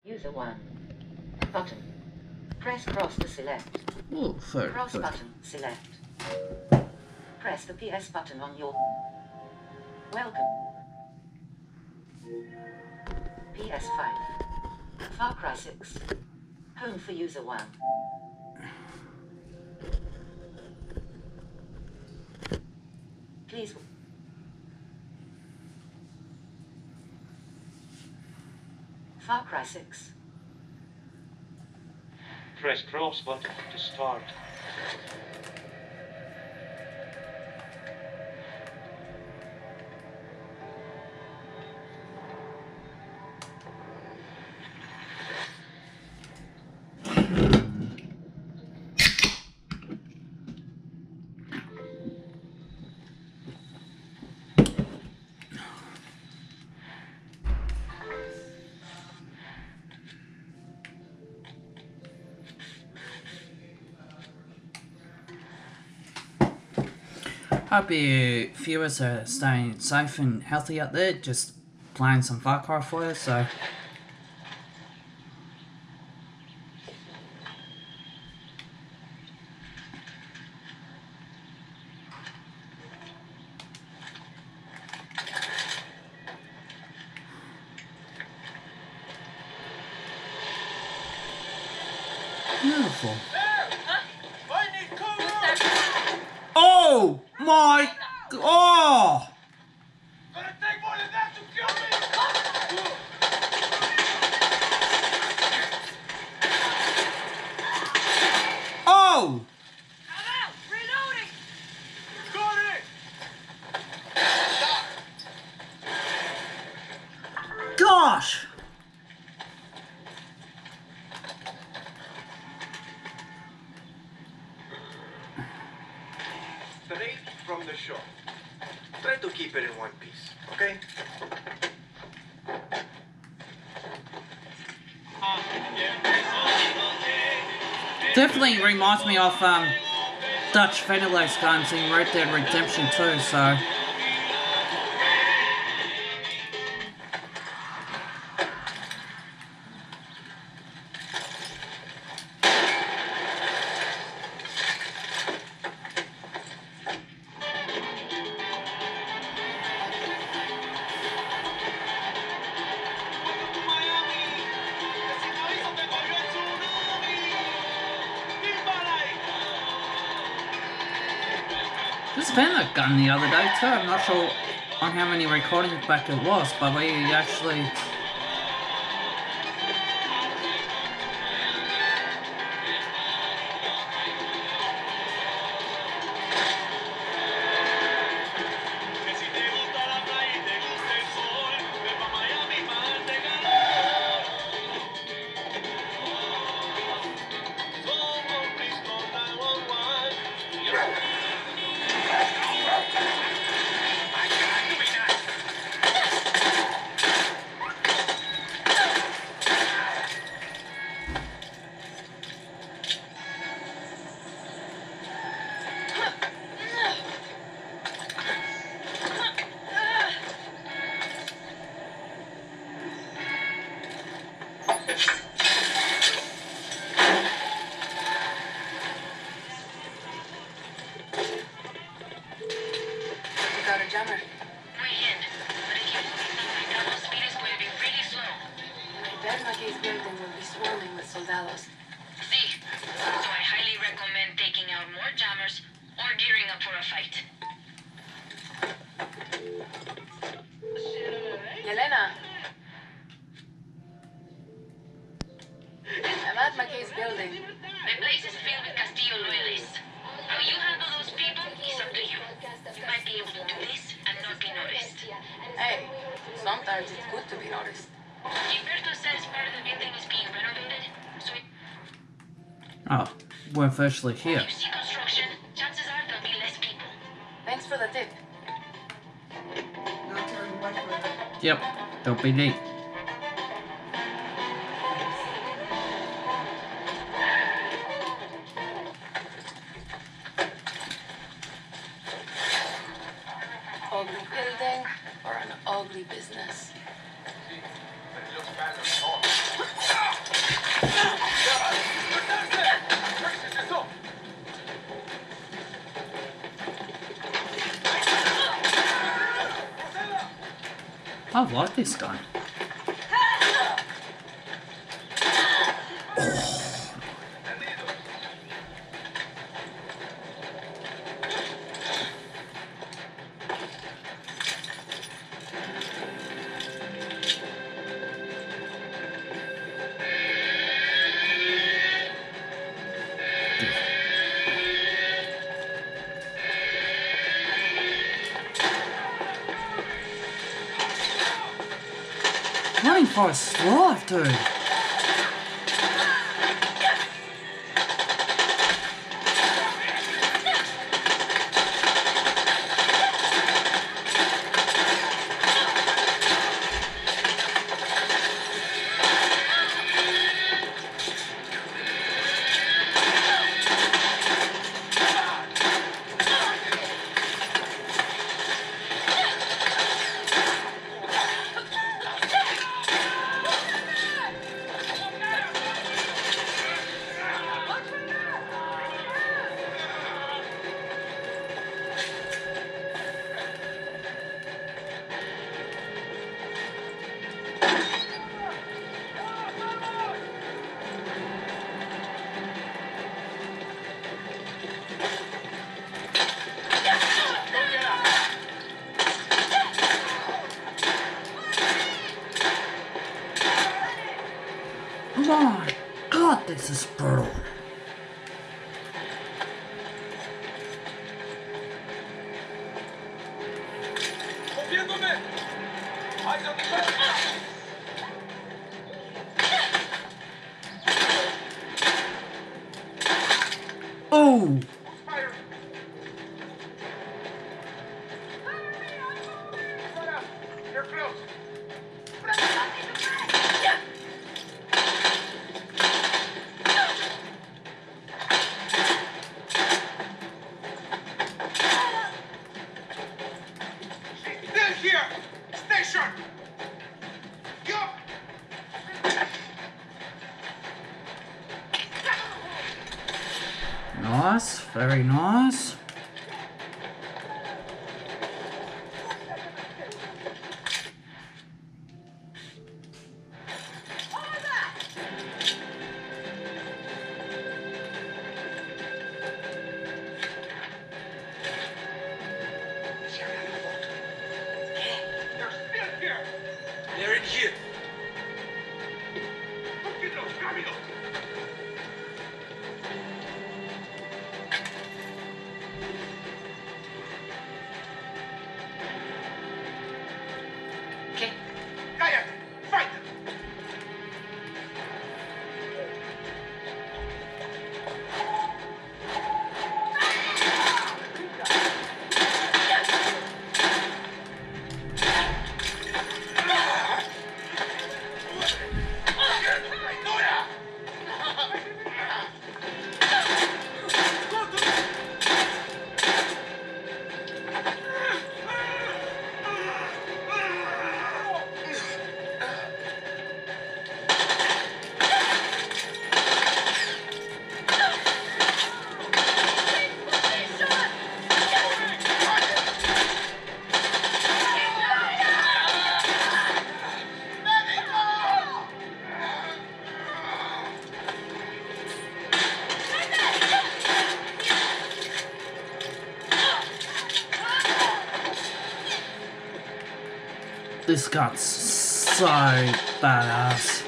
User 1. Button. Press cross to select. Oh, very cross good. button, select. Press the PS button on your... Welcome. PS5. Far Cry 6. Home for user 1. Please... Far Cry 6. Press cross button to start. Hope you viewers are staying safe and healthy out there, just playing some Far Cry for you, so... Beautiful. Oh my... Oh! Gonna take more than that to kill me! Oh! I'm out! Reloading! Got it! Gosh! Straight from the shop. Try to keep it in one piece, okay? Definitely reminds me of Dutch Vanille's games in Red Dead Redemption 2, so... Just found that gun the other day too. I'm not sure on how many recordings back it was, but we actually... Jammer. Muy bien, but if you move double speed is going to be pretty slow. Bernage's building will be swarming with soldados. See, so I highly recommend taking out more jammers or gearing up for a fight. Yelena! I'm at McKay's building. The place is filled with Castillo loyalists. How you handle those people is up to you. You might be able to do this and not be noticed. Hey, sometimes it's good to be noticed. Gilberto says part of the building is being renovated, so Oh, we're virtually here. if you see construction, chances are there'll be less people. Thanks for the tip. Yep, don't be neat. Ugly building or an ugly business. It looks bad on all. of like this gun. Running for his life, dude. Oh my god, this is brutal. ¡Moviéndome! ¡Ay, no te Oh! Fire! You're close! Still here! Station! Go! Nice, very nice. They're still here! They're in here. Rápido, rápido! ¿Qué? ¡Cállate! ¡Fight! This gun's so badass.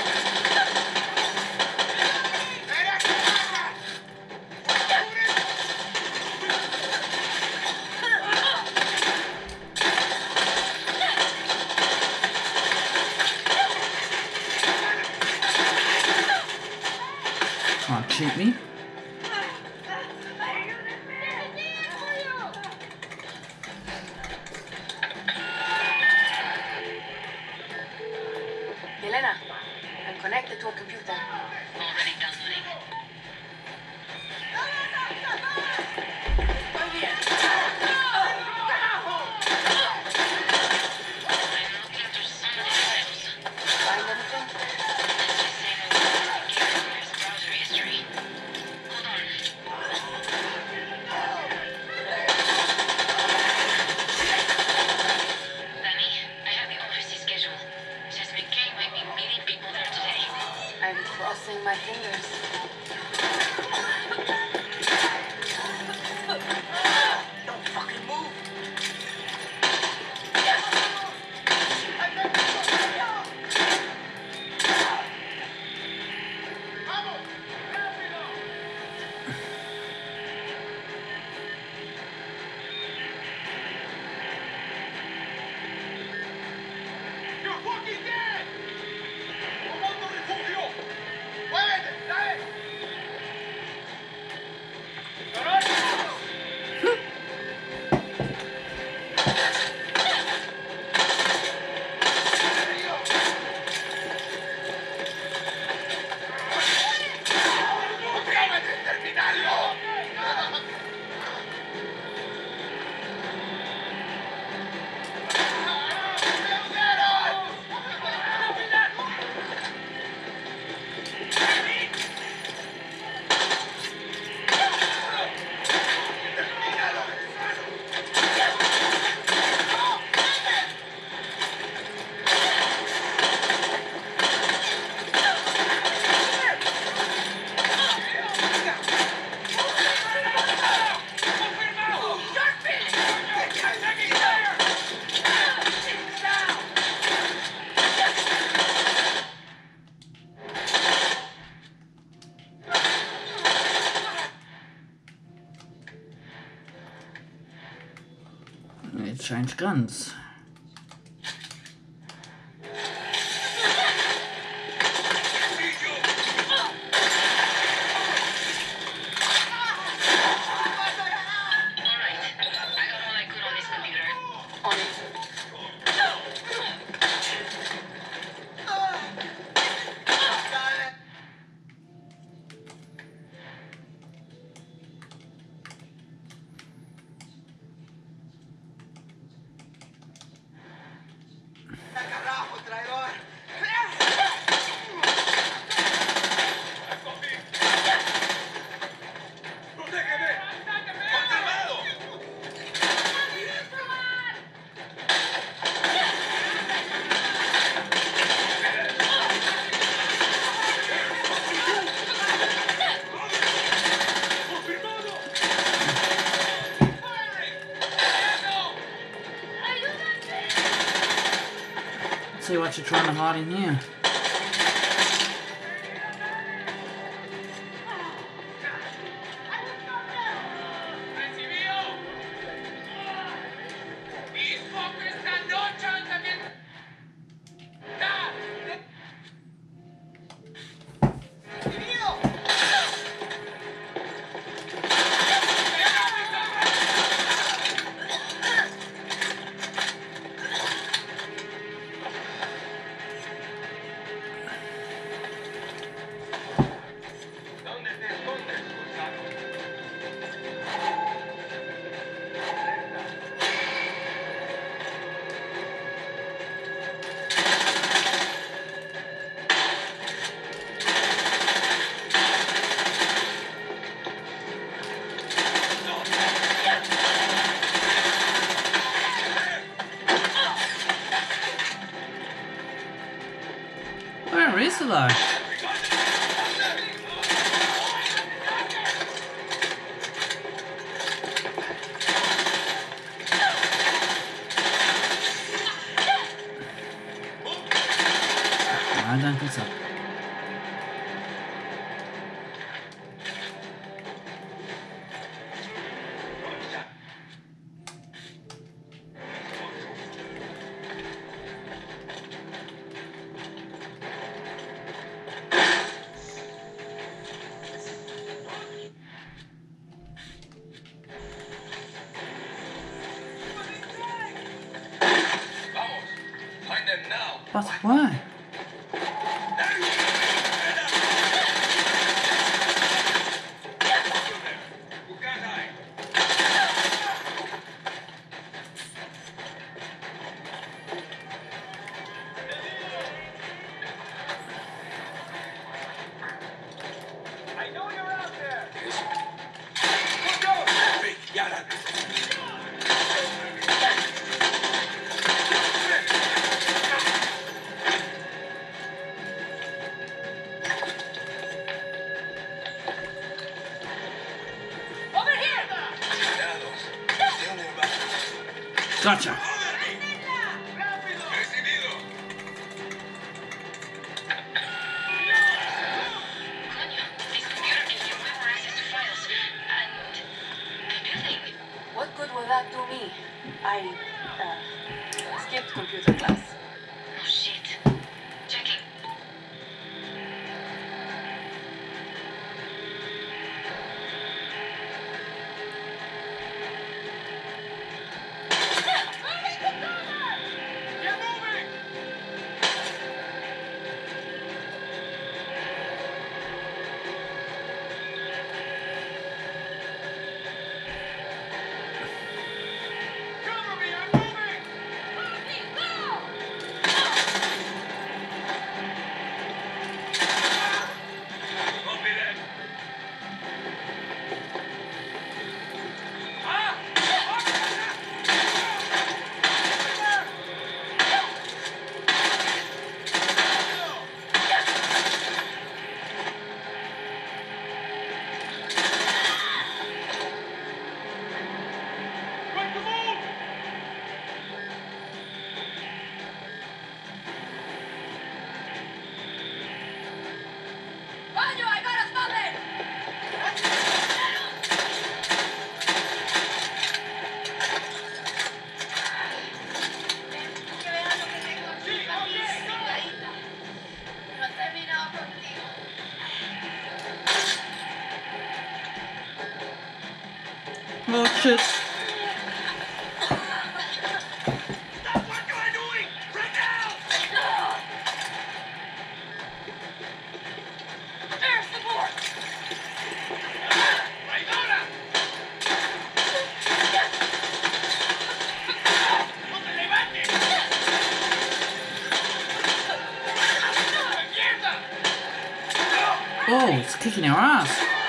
Can't cheat me. Elena, I'm connected to a computer. Already done, honey. I'm looking through some of the files. Find anything? Let's just say no one can get in his browser history. Hold on. Danny, I have the office's I'm crossing my fingers. Don't fucking move. You're fucking dead! Comando refugio! ¡Muévete! ¡Dale! ¡Acábate de terminarlo! Need to change guns. Alright, I got all I could on this computer. On it. Carajo, traidor. ¡Protégeme! ¡Conservado! ¡Confirmado! See what you're trying to hide in here. ¡Recibido! ¡These fuckers stand no chance against... ¡Recibido! ¿Dónde te escondes, gusano? Where is it though? I don't think so. Vamos! Find them now! But why? Bucanay! I know you're out there! Look out! Hey, Yara! Gotcha. Coño, this computer gives you way more access to files. And the building. What good will that do me? I skipped computer class. Oh shit. Checking. Get moving! Cover me, I'm moving! Copy that. Quick to move! Banjo, I gotta stop it! No he terminado contigo. Oh shit. Stop! What am I doing? Right now! Air support! Right ahora! ¡No te levantes! ¡Mierda! Oh, it's kicking your ass.